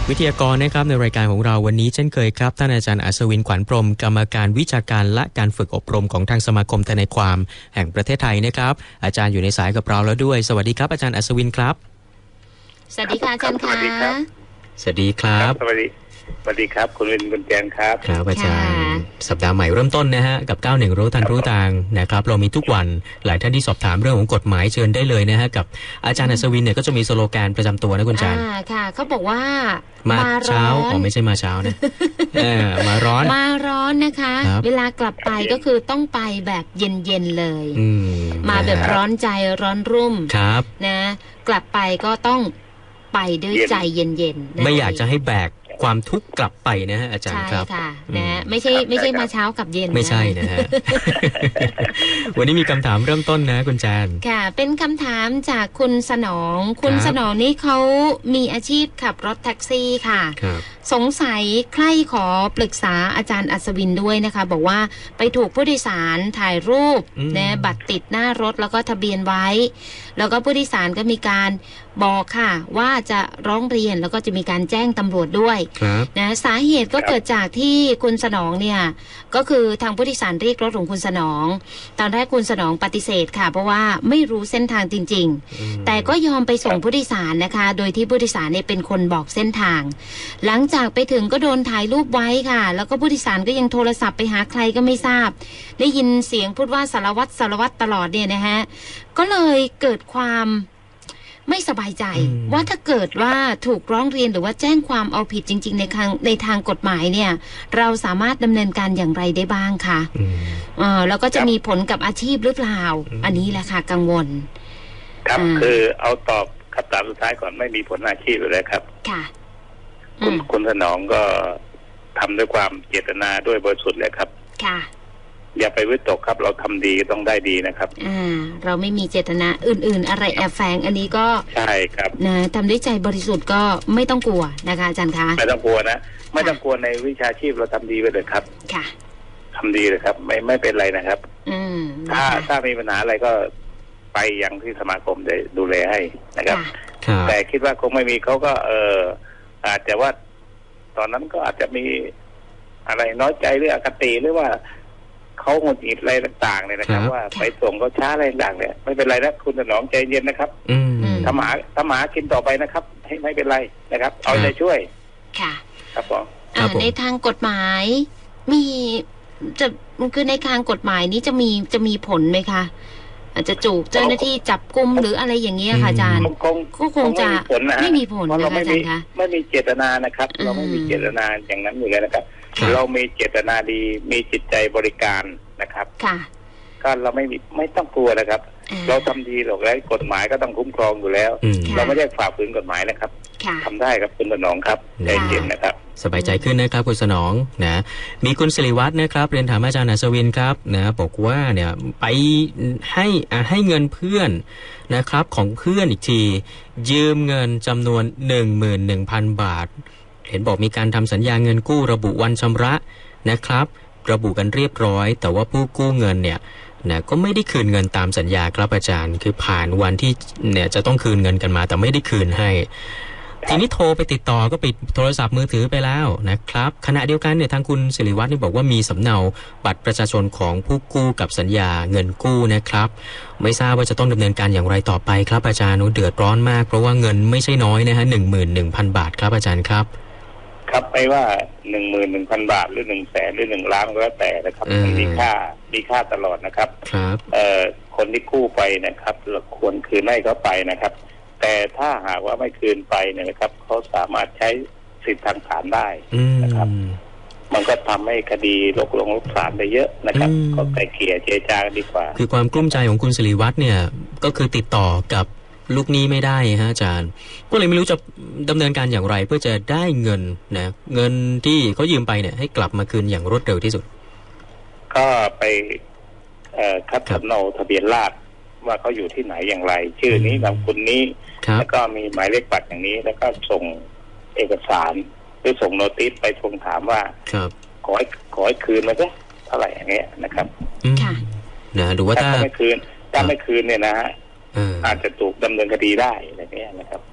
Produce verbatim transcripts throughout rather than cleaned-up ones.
วิทยากรนะครับในรายการของเราวันนี้เช่นเคยครับท่านอาจารย์อัศวินขวัญพรหมกรรมการวิชาการและการฝึกอบรมของทางสมาคมทนายความแห่งประเทศไทยนะครับอาจารย์อยู่ในสายกับเราแล้วด้วยสวัสดีครับอาจารย์อัศวินครับสวัสดีค่ะอาจารย์ค่ะสวัสดีครับสวัสดีสวัสดีครับคุณวินคุณแจนครับครับอาจารย์สัปดาห์ใหม่เริ่มต้นนะฮะกับเก้าหนึ่งรู้ทันรู้ทางนะครับเรามีทุกวันหลายท่านที่สอบถามเรื่องของกฎหมายเชิญได้เลยนะฮะกับอาจารย์อัศวินเนี่ยก็จะมีสโลแกนประจำตัวนะคุณจารย์ค่ะเขาบอกว่ามาเช้าอ๋อไม่ใช่มาเช้านะเออมาร้อนมาร้อนนะคะเวลากลับไปก็คือต้องไปแบบเย็นๆเลยมาแบบร้อนใจร้อนรุ่มครับนะกลับไปก็ต้องไปด้วยใจเย็นๆไม่อยากจะให้แบกความทุกข์กลับไปนะฮะอาจารย์ครับใช่ค่ะนะไม่ใช่ไม่ใช่มาเช้ากับเย็นไม่ใช่นะฮะ วันนี้มีคำถามเริ่มต้นนะคุณแจนค่ะเป็นคำถามจากคุณสนองคุณสนองนี่เขามีอาชีพขับรถแท็กซี่ค่ะสงสัยใคร่ขอปรึกษาอาจารย์อัศวินด้วยนะคะบอกว่าไปถูกผู้โดยสารถ่ายรูปนะบัตรติดหน้ารถแล้วก็ทะเบียนไว้แล้วก็ผู้โดยสารก็มีการบอกค่ะว่าจะร้องเรียนแล้วก็จะมีการแจ้งตำรวจด้วยนะสาเหตุก็เกิดจากที่คุณสนองเนี่ยก็คือทางผู้โดยสารเรียกรถของคุณสนองตอนแรกคุณสนองปฏิเสธค่ะเพราะว่าไม่รู้เส้นทางจริงๆแต่ก็ยอมไปส่งผู้โดยสารนะคะโดยที่ผู้โดยสารเนี่ยเป็นคนบอกเส้นทางหลังจากไปถึงก็โดนถ่ายรูปไว้ค่ะแล้วก็ผู้โดยสารก็ยังโทรศัพท์ไปหาใครก็ไม่ทราบได้ยินเสียงพูดว่าสารวัตรสารวัตรตลอดเนี่ยนะฮะก็เลยเกิดความไม่สบายใจว่าถ้าเกิดว่าถูกร้องเรียนหรือว่าแจ้งความเอาผิดจริงๆในทางในทางกฎหมายเนี่ยเราสามารถดำเนินการอย่างไรได้บ้างคะอ่าแล้วก็จะมีผลกับอาชีพหรือเปล่าอันนี้แหละค่ะกังวลครับคือเอาตอบคำถามสุดท้ายก่อนไม่มีผลอาชีพเลยครับค่ะคุณคุณถนอมก็ทำด้วยความเจตนาด้วยบริสุทธิ์เลยครับค่ะอย่าไปวิตกครับเราทำดีต้องได้ดีนะครับอ่าเราไม่มีเจตนาอื่นๆอะไรแอบแฝงอันนี้ก็ใช่ครับนะทำด้วยใจบริสุทธิ์ก็ไม่ต้องกลัวนะคะอาจารย์คะไม่ต้องกลัวนะไม่ต้องกลัวในวิชาชีพเราทำดีไปเลยครับค่ะทำดีเลยครับไม่ไม่เป็นไรนะครับอืมถ้าถ้ามีปัญหาอะไรก็ไปยังที่สมาคมได้ดูแลให้นะครับแต่คิดว่าคงไม่มีเขาก็เอออาจจะว่าตอนนั้นก็อาจจะมีอะไรน้อยใจหรืออคติหรือว่าเขาหงุดหงิดอะไรต่างๆเลยนะครับว่าไปส่งเขาช้าอะไรต่างๆเนี่ยไม่เป็นไรนะคุณถนอมใจเย็นนะครับทำหาทำหากินต่อไปนะครับให้ไม่เป็นไรนะครับเอาใจช่วยค่ะครับผมในทางกฎหมายมีจะคือในทางกฎหมายนี้จะมีจะมีผลไหมคะอาจจะจูกเจ้าหน้าที่จับกุมหรืออะไรอย่างเงี้ยค่ะอาจารย์ก็คงจะไม่มีผลนะคะอาจารย์คะไม่มีเจตนานะครับเราไม่มีเจตนาอย่างนั้นอยู่เลยนะครับเรามีเจตนาดีมีจิตใจบริการนะครับค่ะก็เราไม่มีไม่ต้องกลัวนะครับเราทำดีหรอกแล้วกฎหมายก็ต้องคุ้มครองอยู่แล้วเราไม่ได้ฝ่าฝืนกฎหมายนะครับทำได้ครับคุณสนองครับใจเย็นนะครับสบายใจขึ้นนะครับคุณสนองนะมีคุณศิริวัฒน์นะครับเรียนถามอาจารย์อัศวินครับนะบอกว่าเนี่ยไปให้ให้เงินเพื่อนนะครับของเพื่อนอีกทียืมเงินจำนวน หนึ่งหมื่นหนึ่งพัน บาทเห็นบอกมีการทำสัญญาเงินกู้ระบุวันชำระนะครับระบุกันเรียบร้อยแต่ว่าผู้กู้เงินเนี่ยนะก็ไม่ได้คืนเงินตามสัญญาครับอาจารย์คือผ่านวันที่เนี่ยจะต้องคืนเงินกันมาแต่ไม่ได้คืนให้ทีนี้โทรไปติดต่อก็ปิดโทรศัพท์มือถือไปแล้วนะครับขณะเดียวกันเนี่ยทางคุณศิริวัฒน์นี่บอกว่ามีสำเนาบัตรประชาชนของผู้กู้กับสัญญาเงินกู้นะครับไม่ทราบว่าจะต้องดำเนินการอย่างไรต่อไปครับอาจารย์เดือดร้อนมากเพราะว่าเงินไม่ใช่น้อยนะฮะหนึ่งหมื่นหนึ่งพันบาทครับอาจารย์ครับครับไม่ว่าหนึ่งหมื่นหนึ่งพันบาทหรือหนึ่งแสนหรือหนึ่งล้านก็แล้วแต่นะครับมันมีค่ามีค่าตลอดนะครับครับเอ่อคนที่กู้ไปนะครับเราควรคืนให้เขาไปนะครับแต่ถ้าหากว่าไม่คืนไปเนี่ยนะครับเขาสามารถใช้สิทธิทางศาลได้นะครับมันก็ทำให้คดีลกลงลกศาลได้เยอะนะครับก็ไกลเกลี่ยเจรจากันดีกว่าคือความกลุ้มใจของคุณศิริวัฒน์เนี่ยก็คือติดต่อกับลูกหนี้ไม่ได้ฮะอาจารย์ก็เลยไม่รู้จะดำเนินการอย่างไรเพื่อจะได้เงินนะเงินที่เขายืมไปเนี่ยให้กลับมาคืนอย่างรวดเร็วที่สุดก็ไปเอ่อคัดสำเนาทะเบียนราษฎร์ว่าเขาอยู่ที่ไหนอย่างไรชื่อนี้นามสกุลนี้แล้วก็มีหมายเลขบัตรอย่างนี้แล้วก็ส่งเอกสารหรือส่งโนติสไปทวงถามว่าขอให้ขอให้คืนมาสิเท่าไหร่อย่างเงี้ยนะครับค่ะนะดูว่าถ้าไม่คืนถ้าไม่คืนเนี่ยนะฮะอาจจะถูกดำเนินคดีได้อะไรเงี้ยนะครับ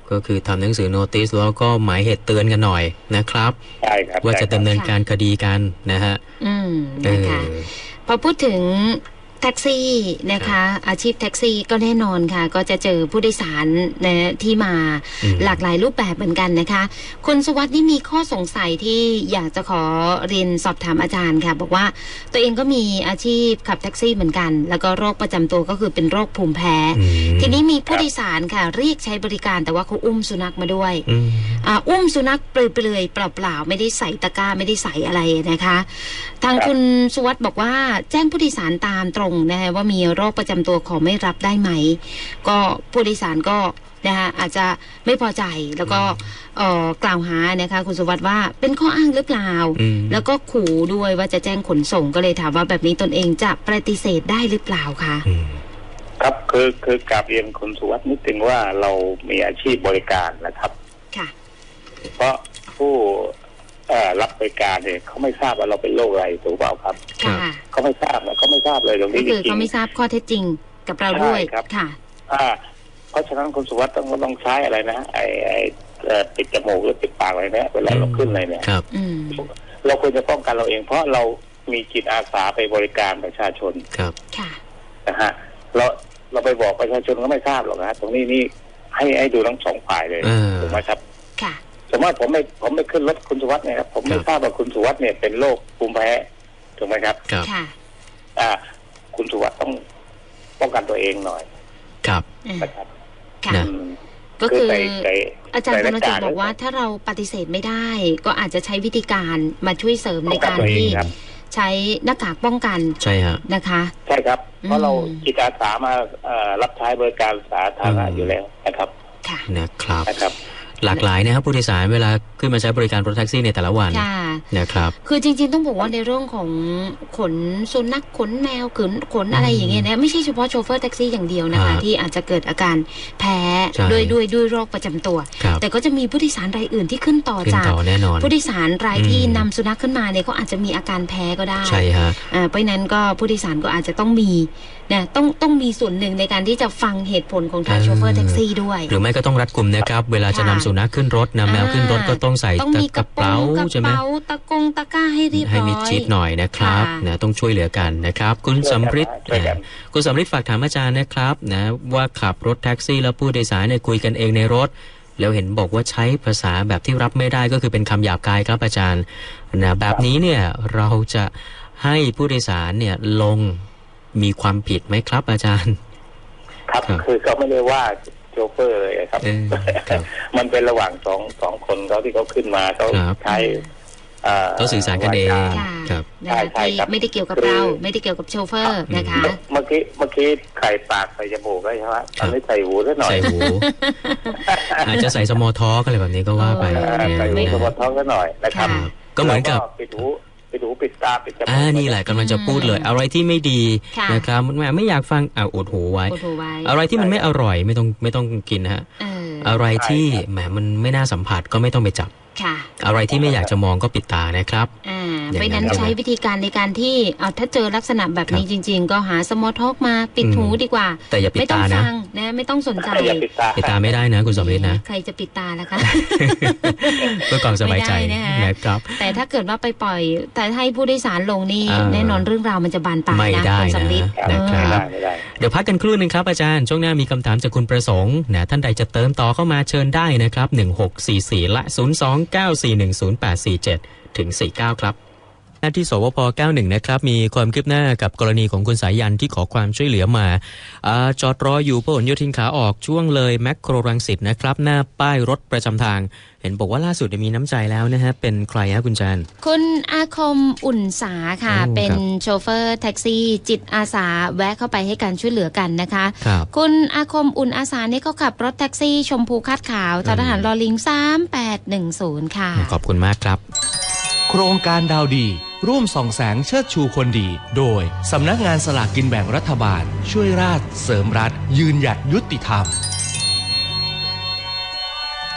ก็คือทำหนังสือโนติสแล้วก็หมายเหตุเตือนกันหน่อยนะครับใช่ครับว่าจะดำเนินการคดีกันนะฮะอืมนะคะพอพูดถึงแท็กซี่นะคะอาชีพแท็กซี่ก็แน่นอนค่ะก็จะเจอผู้โดยสารนะที่มาหลากหลายรูปแบบเหมือนกันนะคะคุณสุวัสดิ์นี่มีข้อสงสัยที่อยากจะขอเรียนสอบถามอาจารย์ค่ะบอกว่าตัวเองก็มีอาชีพขับแท็กซี่เหมือนกันแล้วก็โรคประจำตัวก็คือเป็นโรคภูมิแพ้ทีนี้มีผู้โดยสารค่ะเรียกใช้บริการแต่ว่าเขาอุ้มสุนัขมาด้วยอ่าอุ้มสุนัขเปลือยๆเปล่าๆไม่ได้ใส่ตะกร้าไม่ได้ใส่อะไรนะคะทางคุณสุวัสดิ์บอกว่าแจ้งผู้โดยสารตามตรงนะคะว่ามีโรคประจำตัวขอไม่รับได้ไหมก็ผู้โดยสารก็นะคะอาจจะไม่พอใจแล้วก็กล่าวหานะคะคุณสุวัสดิ์ว่าเป็นข้ออ้างหรือเปล่าแล้วก็ขู่ด้วยว่าจะแจ้งขนส่งก็เลยถามว่าแบบนี้ตนเองจะปฏิเสธได้หรือเปล่าคะครับคือคือกราบเรียนคุณสุวัสดิ์นิดนึงว่าเรามีอาชีพบริการนะครับค่ะเพราะผู้รับบริการเนี่ยเขาไม่ทราบว่าเราเป็นโรคอะไรถูกเปล่าครับเขาไม่ทราบนะเขาไม่ทราบเลยตรงนี้ก็คือเขาไม่ทราบข้อเท็จจริงกับเราด้วยครับค่ะเพราะฉะนั้นคุณสุวัสดิ์ต้องต้องใช้อะไรนะไอ้ไอ้ปิดจมูกหรือปิดปากอะไรเนี่ยเวลาเราขึ้นอะไรเนี่ยเราควรจะป้องกันเราเองเพราะเรามีจิตอาสาไปบริการประชาชนครับค่ะนะฮะเราเราไปบอกประชาชนก็ไม่ทราบหรอกนะตรงนี้นี่ให้ให้ดูทั้งสองฝ่ายเลยถูกไหมครับค่ะสมมติผมไม่ผมไม่ขึ้นรถคุณสุวัสดิ์เนี่ยครับผมไม่ทราบว่าคุณสุวัสดิ์เนี่ยเป็นโรคภูมิแพ้ถูกไหมครับค่ะอ่าคุณสุวัสดิ์ต้องป้องกันตัวเองหน่อยครับนะครับค่ะก็คืออาจารย์กำลังจะบอกว่าถ้าเราปฏิเสธไม่ได้ก็อาจจะใช้วิธีการมาช่วยเสริมในการที่ใช้หน้ากากป้องกันใช่ฮะนะคะใช่ครับเพราะเราจิตอาสามารับใช้บริการสาธารณะอยู่แล้วนะครับค่ะนะครับนะครับหลากหลายนะครับผู้โดยสารเวลาขึ้นมาใช้บริการรถแท็กซี่ในแต่ละวันนะครับคือจริงๆต้องบอกว่าในเรื่องของขนสุนัขขนแมวขนขนอะไรอย่างเงี้ยนะไม่ใช่เฉพาะโชเฟอร์แท็กซี่อย่างเดียวนะคะที่อาจจะเกิดอาการแพ้ด้วยด้วยด้วยโรคประจำตัวแต่ก็จะมีผู้โดยสารรายอื่นที่ขึ้นต่อจากผู้โดยสารรายที่นำสุนัขขึ้นมาเนี่ยก็อาจจะมีอาการแพ้ก็ได้ใช่ฮะเพราะนั้นก็ผู้โดยสารก็อาจจะต้องมีนะต้องต้องมีส่วนหนึ่งในการที่จะฟังเหตุผลของทางโชเฟอร์แท็กซี่ด้วยหรือไม่ก็ต้องรัดกุมนะครับเวลาจะนำสุนัขขึ้นรถนำแมวขึ้นรถก็ต้องใส่กระเป๋าใช่ไหมตะกงตะกร้าให้เรียบร้อยให้มิดชิดหน่อยนะครับนะต้องช่วยเหลือกันนะครับคุณสำริดคุณสำริดฝากถามอาจารย์นะครับนะว่าขับรถแท็กซี่แล้วผู้โดยสารเนี่ยคุยกันเองในรถแล้วเห็นบอกว่าใช้ภาษาแบบที่รับไม่ได้ก็คือเป็นคำหยาบคายครับอาจารย์นะแบบนี้เนี่ยเราจะให้ผู้โดยสารเนี่ยลงมีความผิดไหมครับอาจารย์ครับคือเขาไม่ได้ว่าโชเฟอร์เลยครับมันเป็นระหว่างสองสองคนเขาที่เขาขึ้นมาเขาใช้เขาสื่อสารกันเองครับใช่ใช่ครับไม่ได้เกี่ยวกับเราไม่ได้เกี่ยวกับโชเฟอร์นะคะเมื่อกี้เมื่อกี้ไข่ปากใส่จมูกใช่ไหมตอนนี้ใส่หูซะหน่อยใส่หูอาจจะใส่สมอทออะไรแบบนี้ก็ว่าไปใส่หูสมอทอซะหน่อยนะครับก็เหมือนกับปิดหูปิดหูปิดตาปิดจมูกอ่านี่แหละกำลังจะพูดเลยอะไรที่ไม่ดีนะครับมันไม่อยากฟังอ่าอดหูไว้อะไรที่มันไม่อร่อยไม่ต้องไม่ต้องกินฮะอะไรที่แหมมันไม่น่าสัมผัสก็ไม่ต้องไปจับอะไรที่ไม่อยากจะมองก็ปิดตานะครับอ่าเพราะนั้นใช้วิธีการในการที่เอาถ้าเจอลักษณะแบบนี้จริงๆก็หาสมอลท็อกมาปิดหูดีกว่าแต่อย่าปิดตานะนะไม่ต้องสนใจปิดตาไม่ได้นะคุณสมฤทธิ์นะใครจะปิดตาล่ะคะเพื่อความสบายใจนะครับแต่ถ้าเกิดว่าไปปล่อยแต่ให้ผู้โดยสารลงนี่แน่นอนเรื่องราวมันจะบานปลายนะคุณสมฤทธิ์นะครับเดี๋ยวพักกันครู่นึงครับอาจารย์ช่วงหน้ามีคำถามจากคุณประสงค์นะท่านใดจะเติมต่อเข้ามาเชิญได้นะครับหนึ่งหกสี่สี่และศูนย์ สอง เก้า สี่ หนึ่ง ศูนย์ แปด สี่ เจ็ดถึงสี่เก้าครับหน้าที่สวพเก้าสิบเอ็ดนะครับมีความคืบหน้ากับกรณีของคุณสายันที่ขอความช่วยเหลือมาอ่าจอดรออยู่พหลโยธินขาออกช่วงเลยแมคโครรังสิตนะครับหน้าป้ายรถประจำทางเห็นบอกว่าล่าสุดมีน้ำใจแล้วนะฮะเป็นใครฮะคุณจันคุณอาคมอุ่นสาค่ะเป็นโชเฟอร์แท็กซี่จิตอาสาแวะเข้าไปให้การช่วยเหลือกันนะคะคุณอาคมอุ่นอาสานี่เขาขับรถแท็กซี่ชมพูคาดขาวทหารลอลิงสามแปดหนึ่งศูนย์ค่ะขอบคุณมากครับโครงการดาวดีร่วมส่องแสงเชิดชูคนดีโดยสำนักงานสลากกินแบ่งรัฐบาลช่วยราษฎร์เสริมรัฐยืนหยัดยุติธรรม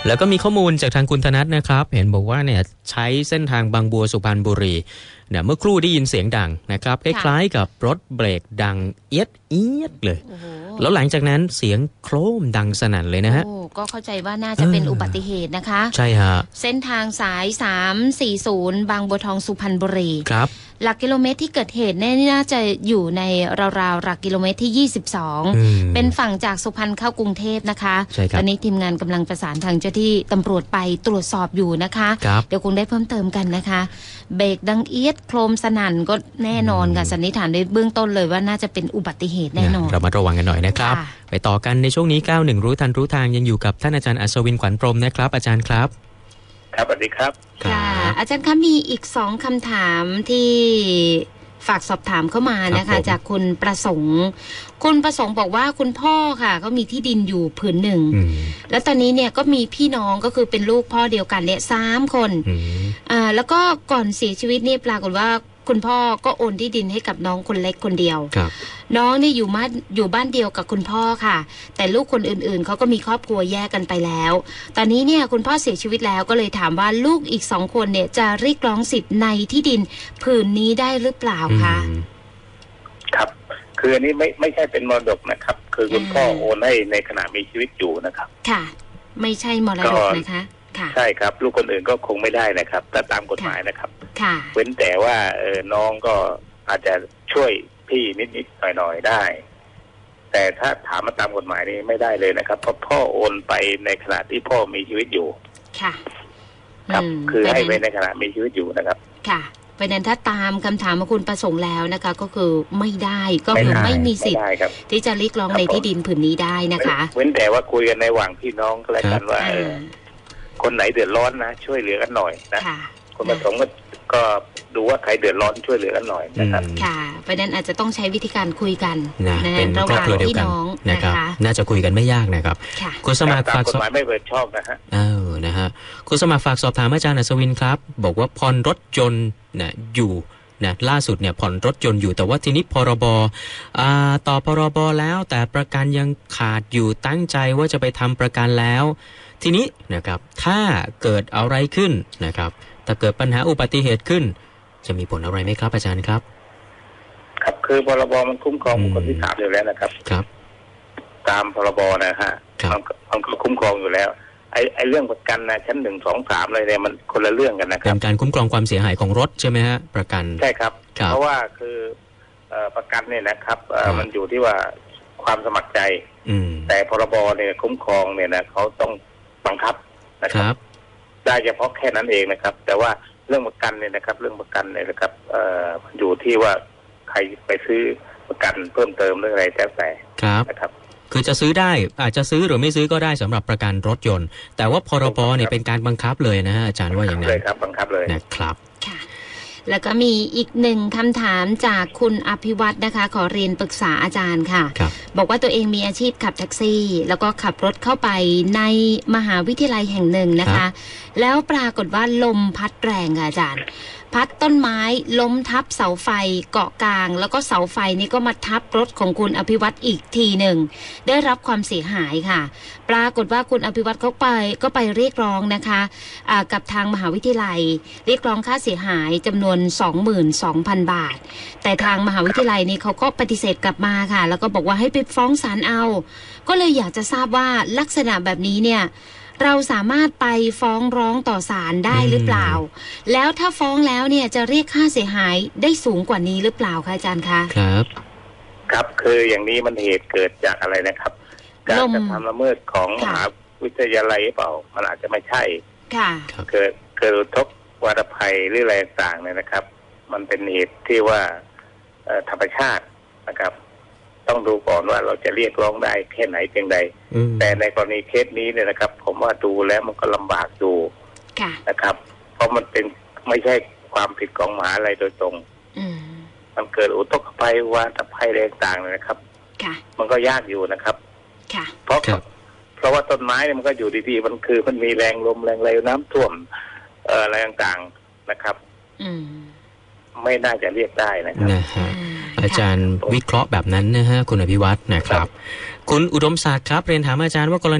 แล้วก็มีข้อมูลจากทางคุณธนัทนะครับเห็นบอกว่าเนี่ยใช้เส้นทางบางบัวสุพรรณบุรีเนี่ยเมื่อครู่ได้ยินเสียงดังนะครับคล้ายๆกับรถเบรกดังเอียดเอียดเลยแล้วหลังจากนั้นเสียงโครมดังสนั่นเลยนะฮะก็เข้าใจว่าน่าจะเป็นอุบัติเหตุนะคะใช่ฮะเส้นทางสายสามสี่ศูนย์บางบัวทองสุพรรณบุรีครับหลักกิโลเมตรที่เกิดเหตุเนี่ยน่าจะอยู่ในราวๆหลักกิโลเมตรที่ยี่สิบสองเป็นฝั่งจากสุพรรณเข้ากรุงเทพนะคะตอนนี้ทีมงานกำลังประสานทางเจ้าที่ตำรวจไปตรวจสอบอยู่นะคะเดี๋ยวคงได้เพิ่มเติมกันนะคะเบรกดังเอียดโครมสนั่นก็แน่นอนค่ะสันนิษฐานในเบื้องต้นเลยว่าน่าจะเป็นอุบัติเหตุแน่นอนเรามาระวังกันหน่อยนะครับไปต่อกันในช่วงนี้เก้าสิบเอ็ดรู้ทันรู้ทางยังอยู่กับท่านอาจารย์อัศวินขวัญพรหมนะครับอาจารย์ครับครับสวัสดีครับค่ะอาจารย์คะมีอีกสองคำถามที่ฝากสอบถามเข้ามานะคะจากคุณประสงค์คุณประสงค์บอกว่าคุณพ่อค่ะเขามีที่ดินอยู่ผืนหนึ่งแล้วตอนนี้เนี่ยก็มีพี่น้องก็คือเป็นลูกพ่อเดียวกันเนี่ยสามคนอ่าแล้วก็ก่อนเสียชีวิตนี่ปรากฏว่าคุณพ่อก็โอนที่ดินให้กับน้องคนเล็กคนเดียวน้องนี่อยู่บ้านอยู่บ้านเดียวกับคุณพ่อค่ะแต่ลูกคนอื่นๆเขาก็มีครอบครัวแยกกันไปแล้วตอนนี้เนี่ยคุณพ่อเสียชีวิตแล้วก็เลยถามว่าลูกอีกสองคนเนี่ยจะเรียกร้องสิทธิ์ในที่ดินผืนนี้ได้หรือเปล่าคะครับคืออันนี้ไม่ไม่ใช่เป็นมรดกนะครับคือคุณพ่อโอนให้ในขณะมีชีวิตอยู่นะครับค่ะไม่ใช่มรดกนะคะใช่ครับลูกคนอื่นก็คงไม่ได้นะครับแต่ตามกฎหมายนะครับเว้นแต่ว่าเออน้องก็อาจจะช่วยพี่นิดๆหน่อยๆได้แต่ถ้าถามมาตามกฎหมายนี่ไม่ได้เลยนะครับเพราะพ่อโอนไปในขณะที่พ่อมีชีวิตอยู่ค่ะครับคือให้ไปในขณะมีชีวิตอยู่นะครับค่ะเพราะนั้นถ้าตามคำถามของคุณประสงค์แล้วนะคะก็คือไม่ได้ก็คือไม่มีสิทธิ์ที่จะเรียกร้องในที่ดินผืนนี้ได้นะคะเว้นแต่ว่าคุยกันในระหว่างพี่น้องก็แล้วกันว่าคนไหนเดือดร้อนนะช่วยเหลือกันหน่อยนะคนประสงค์ก็ก็ดูว่าใครเดือดร้อนช่วยเหลือกันหน่อยนะครับค่ะเพราะนั้นอาจจะต้องใช้วิธีการคุยกันนะเป็นครอบครัวเดียวกันนะครับน่าจะคุยกันไม่ยากนะครับคุณสมัครฝากกฎหมายไม่เปิดชอบนะฮะเออนะฮะคุณสมัครฝากสอบถามอาจารย์อัศวินครับบอกว่าผ่อนรถยนต์เนี่ยอยู่นะล่าสุดเนี่ยผ่อนรถยนต์อยู่แต่ว่าทีนี้พรบอ่าต่อพรบแล้วแต่ประกันยังขาดอยู่ตั้งใจว่าจะไปทำประกันแล้วทีนี้นะครับถ้าเกิดอะไรขึ้นนะครับถ้าเกิดปัญหาอุบัติเหตุขึ้นจะมีผลอะไรไหมครับอาจารย์ครับครับคือพรบมันคุ้มครองบุคคลที่สามอยู่แล้วนะครับครับตามพรบนะฮะมันก็คุ้มครองอยู่แล้วไอ้ไอ้เรื่องประกันนะชั้นหนึ่งสองสามอะไรเนี่ยมันคนละเรื่องกันนะครับเป็นการคุ้มครองความเสียหายของรถใช่ไหมฮะประกันใช่ครับเพราะว่าคือประกันเนี่ยนะครับมันอยู่ที่ว่าความสมัครใจแต่พรบเนี่ยคุ้มครองเนี่ยนะเขาต้องบังคับนะครับได้เฉพาะแค่นั้นเองนะครับแต่ว่าเรื่องประกันเนี่ยนะครับเรื่องประกันเนี่ยนะครับเอ่ออยู่ที่ว่าใครไปซื้อประกันเพิ่มเติมเรื่องอะไรแต่แต่นะครับคือจะซื้อได้อาจจะซื้อหรือไม่ซื้อก็ได้สำหรับประกันรถยนต์แต่ว่าพรบเนี่ยเป็นการบังคับเลยนะฮะอาจารย์ว่าอย่างนั้นเลยครับบังคับเลยนะครับค่ะแล้วก็มีอีกหนึ่งคำถามจากคุณอภิวัตรนะคะขอเรียนปรึกษาอาจารย์ค่ะบอกว่าตัวเองมีอาชีพขับแท็กซี่แล้วก็ขับรถเข้าไปในมหาวิทยาลัยแห่งหนึ่งนะคะแล้วปรากฏว่าลมพัดแรงค่ะอาจารย์พัดต้นไม้ล้มทับเสาไฟเกาะกลางแล้วก็เสาไฟนี่ก็มาทับรถของคุณอภิวัตรอีกทีหนึ่งได้รับความเสียหายค่ะปรากฏว่าคุณอภิวัตรเขาไปก็ไปเรียกร้องนะคะะกับทางมหาวิทยาลัยเรียกร้องค่าเสียหายจำนวน สองหมื่นสองพัน บาทแต่ทางมหาวิทยาลัยนี่เขาก็ปฏิเสธกลับมาค่ะแล้วก็บอกว่าให้ไปฟ้องศาลเอาก็เลยอยากจะทราบว่าลักษณะแบบนี้เนี่ยเราสามารถไปฟ้องร้องต่อศาลได้หรือเปล่าแล้วถ้าฟ้องแล้วเนี่ยจะเรียกค่าเสียหายได้สูงกว่านี้หรือเปล่าคะอาจารย์คะครับครับคืออย่างนี้มันเหตุเกิดจากอะไรนะครับการกระทำละเมิดของมหาวิทยาลัยเปล่ามันอาจจะไม่ใช่ค่ะเกิดเกิดทบวัฏภัยหรืออะไรต่างเนี่ยนะครับมันเป็นเหตุที่ว่าธรรมชาตินะครับต้องดูก่อนว่าเราจะเรียกร้องได้แค่ไหนเพียงใดแต่ในกรณีเคสนี้เนี่ยนะครับผมว่าดูแล้วมันก็ลำบากดูนะครับเพราะมันเป็นไม่ใช่ความผิดของมหาลัยโดยตรงมันเกิดอุทกภัยวาตภัยอะไรต่างๆนะครับมันก็ยากอยู่นะครับเพราะเพราะว่าต้นไม้เนี่ยมันก็อยู่ดีๆมันคือมันมีแรงลมแรงอะไรน้ำท่วมอะไรต่างๆนะครับไม่น่าจะเรียกได้นะครับนะฮะอาจารย์วิเคราะห์แบบนั้นนะฮะคุณอภิวัตรนะครับคุณอุดมศักดิ์ครับเรียนถามอาจารย์ว่ากรณี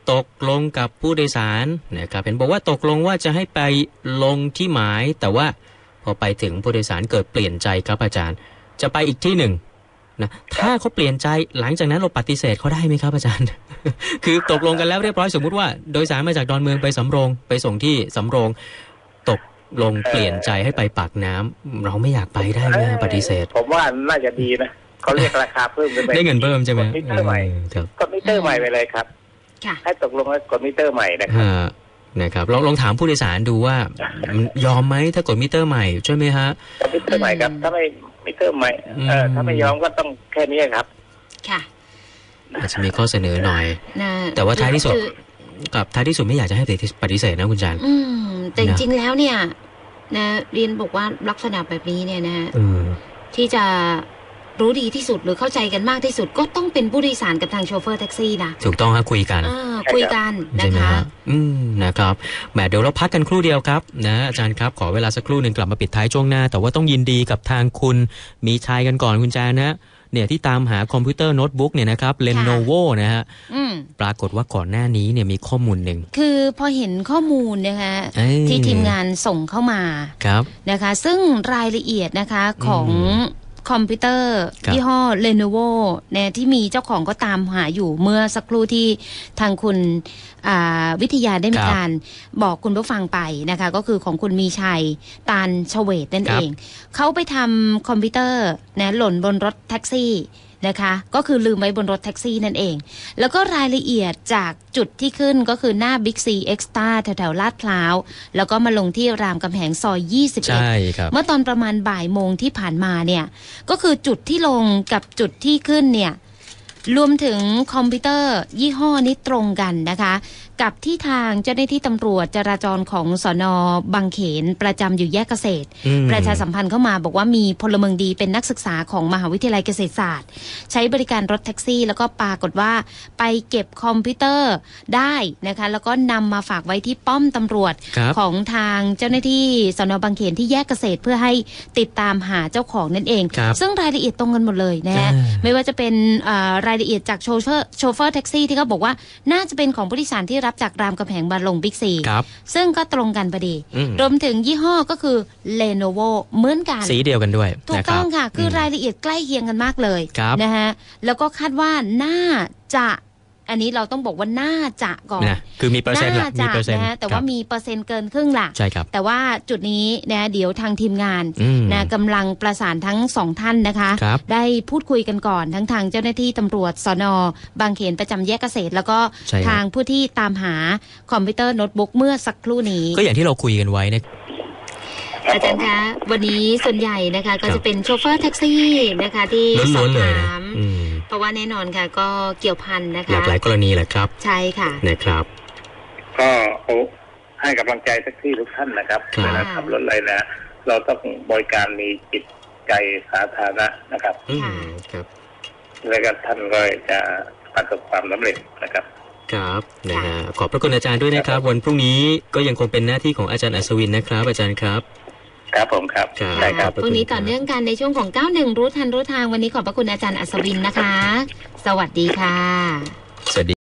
ตกลงกับผู้โดยสารนะครับเห็นบอกว่าตกลงว่าจะให้ไปลงที่หมายแต่ว่าพอไปถึงผู้โดยสารเกิดเปลี่ยนใจครับอาจารย์จะไปอีกที่หนึ่งนะถ้าเขาเปลี่ยนใจหลังจากนั้นเราปฏิเสธเขาได้ไหมครับอาจารย์ คือตกลงกันแล้วเรียบร้อยสมมุติว่าโดยสารมาจากดอนเมืองไปสำโรงไปส่งที่สำโรงตกลงเปลี่ยนใจให้ไปปากน้ำเราไม่อยากไปได้ไหมปฏิเสธผมว่าน่าจะดีนะเขาเรียกราคาเพิ่มไปได้เงินเพิ่มใช่ไหมกดมิเตอร์ใหม่กดมิเตอร์ใหม่ไปเลยครับให้ตกลงแล้วกดมิเตอร์ใหม่นะครับนะครับลองลองถามผู้โดยสารดูว่ายอมไหมถ้ากดมิเตอร์ใหม่ใช่ไหมฮะกดมิเตอร์ใหม่ครับถ้าไม่มิเตอร์ใหม่เออถ้าไม่ยอมก็ต้องแค่นี้ครับค่ะอาจจะมีข้อเสนอหน่อยแต่ว่าท้ายที่สุดกับท้ายที่สุดไม่อยากจะให้ปฏิเสธนะคุณจันอืมแต่จริงๆแล้วเนี่ยนะเรียนบอกว่าลักษณะแบบนี้เนี่ยนะที่จะรู้ดีที่สุดหรือเข้าใจกันมากที่สุดก็ต้องเป็นผู้โดยสารกับทางโชเฟอร์แท็กซี่นะถูกต้องครับคุยกันคุยกันนะคะอืมนะครับแหมเดี๋ยวเราพักกันครู่เดียวครับนะอาจารย์ครับขอเวลาสักครู่หนึ่งกลับมาปิดท้ายช่วงหน้าแต่ว่าต้องยินดีกับทางคุณมีชัยกันก่อนคุณแจนนะเนี่ยที่ตามหาคอมพิวเตอร์โน้ตบุ๊กเนี่ยนะครับ Lenovo นะฮะปรากฏว่าก่อนหน้านี้เนี่ยมีข้อมูลหนึ่งคือพอเห็นข้อมูลนะคะที่ทีมงานส่งเข้ามานะคะซึ่งรายละเอียดนะคะของคอมพิวเตอร์ยี่ห้อ Lenovo เนี่ยที่มีเจ้าของก็ตามหาอยู่เมื่อสักครู่ที่ทางคุณวิทยาได้มีการบอกคุณผู้ฟังไปนะคะก็คือของคุณมีชัยตาลเฉวตนั่นเองเขาไปทำคอมพิวเตอร์นะหล่นบนรถแท็กซี่นะคะก็คือลืมไว้บนรถแท็กซี่นั่นเองแล้วก็รายละเอียดจากจุดที่ขึ้นก็คือหน้า Big C Extra แถวๆลาดพร้าวแล้วก็มาลงที่รามคำแหงซอยยี่สิบเอ็ดเมื่อตอนประมาณบ่ายโมงที่ผ่านมาเนี่ยก็คือจุดที่ลงกับจุดที่ขึ้นเนี่ยรวมถึงคอมพิวเตอร์ยี่ห้อนี้ตรงกันนะคะกับที่ทางเจ้าหน้าที่ตำรวจจราจรของสน.บางเขนประจำอยู่แยกเกษตรประชาสัมพันธ์เข้ามาบอกว่ามีพลเมืองดีเป็นนักศึกษาของมหาวิทยาลัยเกษตรศาสตร์ใช้บริการรถแท็กซี่แล้วก็ปรากฏว่าไปเก็บคอมพิวเตอร์ได้นะคะแล้วก็นำมาฝากไว้ที่ป้อมตำรวจของทางเจ้าหน้าที่สน.บางเขนที่แยกเกษตรเพื่อให้ติดตามหาเจ้าของนั่นเองซึ่งรายละเอียดตรงกันหมดเลยนะไม่ว่าจะเป็นรายละเอียดจากโชเฟอร์โชเฟอร์แท็กซี่ที่เขาบอกว่าน่าจะเป็นของผู้โดยสารที่รับจากรามคำแหงมาลงบิ๊กซีซึ่งก็ตรงกันพอดีรวมถึงยี่ห้อก็คือ Lenovo เหมือนกันสีเดียวกันด้วยถูกต้องค่ะคือรายละเอียดใกล้เคียงกันมากเลยนะฮะแล้วก็คาดว่าน่าจะอันนี้เราต้องบอกว่าน่าจะก่อนนะคือมีเปอร์เซ็นต์ละมีเปอร์เซ็นต์นะแต่ว่ามีเปอร์เซ็นต์เกินครึ่งล่ะใช่ครับแต่ว่าจุดนี้นะเดี๋ยวทางทีมงานนะกำลังประสานทั้งสองท่านนะคะได้พูดคุยกันก่อนทั้งทางเจ้าหน้าที่ตำรวจสน.บางเขนประจำแยกเกษตรแล้วก็ทางผู้ที่ตามหาคอมพิวเตอร์โน้ตบุ๊กเมื่อสักครู่นี้ก็อย่างที่เราคุยกันไว้นะอาจารย์คะวันนี้ส่วนใหญ่นะคะก็จะเป็นโชเฟอร์แท็กซี่นะคะที่สอบถามเพราะว่าแน่นอนค่ะก็เกี่ยวพันนะคะหลากหลายกรณีแหละครับใช่ค่ะนะครับก็ให้กำลังใจแท็กซี่ทุกท่านนะครับเวลาขับรถอะไรนะเราต้องบริการมีจิตใจสาธารณะนะครับครับแล้วก็ท่านก็จะประสบความสำเร็จนะครับครับนะฮะขอบพระคุณอาจารย์ด้วยนะครับวันพรุ่งนี้ก็ยังคงเป็นหน้าที่ของอาจารย์อัศวินนะครับอาจารย์ครับครับผมครับใช่ครับพรุ่งนี้ต่อเนื่องกันในช่วงของเก้าหนึ่งรู้ทันรู้ทางวันนี้ขอบพระคุณอาจารย์อัศวินนะคะสวัสดีค่ะสวัสดี